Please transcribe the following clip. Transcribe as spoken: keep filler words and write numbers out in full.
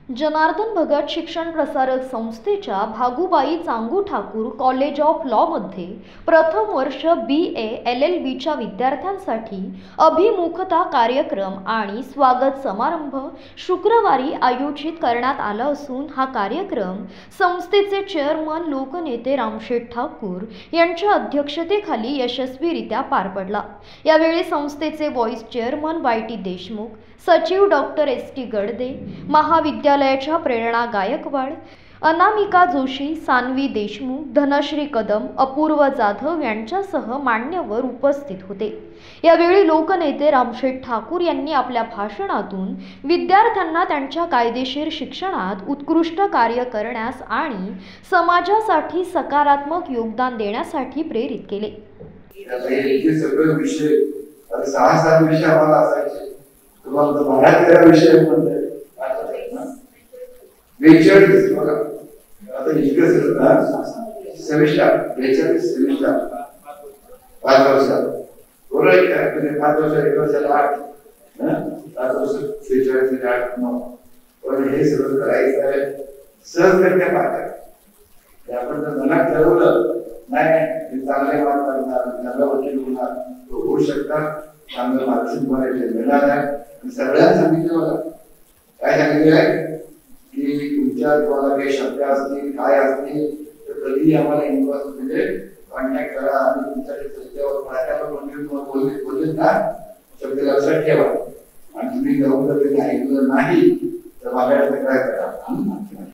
जनार्दन भगत शिक्षण प्रसारक संस्थेच्या Bhagubai Changu Thakur college of law मध्ये प्रथम वर्ष बी ए एल एल बीच्या विद्यार्थ्यांसाठी अभिमुखता कार्यक्रम आणि स्वागत समारंभ शुक्रवारी आयोजित करण्यात आला असून हा कार्यक्रम संस्थेचे चेअरमन लोकनेते रामशेठ ठाकूर यांच्या अध्यक्षतेखाली यशस्वीरित्या पार पडला। यावेळी संस्थेचे vice chairman Y T Deshmukh, सचिव डॉक्टर एस टी गडदे, महाविद्यालयाच्या प्रेरणा गायकवाड, अनामिका जोशी, सानवी देशमुख, धनश्री कदम, अपूर्व जाधव यांच्यासह मान्यवर उपस्थित होते। यावेळी लोकनेते रामशेठ ठाकूर यांनी आपल्या भाषणातून विद्यार्थ्यांना त्यांच्या कायदेशीर शिक्षणात उत्कृष्ट कार्य करण्यास आणि समाजासाठी सकारात्मक योगदान देण्यासाठी प्रेरित केले। सहा सात विषय आम्हाला असायचे, तुम्हाला बारा तेरा विषय म्हणते बेचाळीस बघा आता इतकं सेमिस्टर बेचाळीस सेमिस्टर पाच वर्षात बरोबर काय म्हणजे पाच वर्षात एक वर्षाला आठ पाच वर्ष बेचाळीस आठ नऊ पण हे सगळं करायचं आहे सहजगत्या पाहतात। आपण जर मनात ठरवलं नाही चांगले मार्क करणार चांगला वकील होणार तो होऊ शकतात, चांगलं मार्क्सिंग बनायचे मिळणार आहे। सगळ्यांना सांगितलं बघा काय सांगितलं आहे की तुमच्या तुम्हाला काही शंका असतील काय असतील तर कधी आम्हाला इन्व्हॉल्व म्हणजे कॉन्टॅक्ट करा आणि तुमच्याकडे त्याच्यावर प्राध्यापक म्हणून तुम्हाला बोलले बोलले ना शब्द लक्षात ठेवा आणि तुम्ही जाऊन जर त्यांनी ऐकलं नाही तर माझ्याकडे काय करा।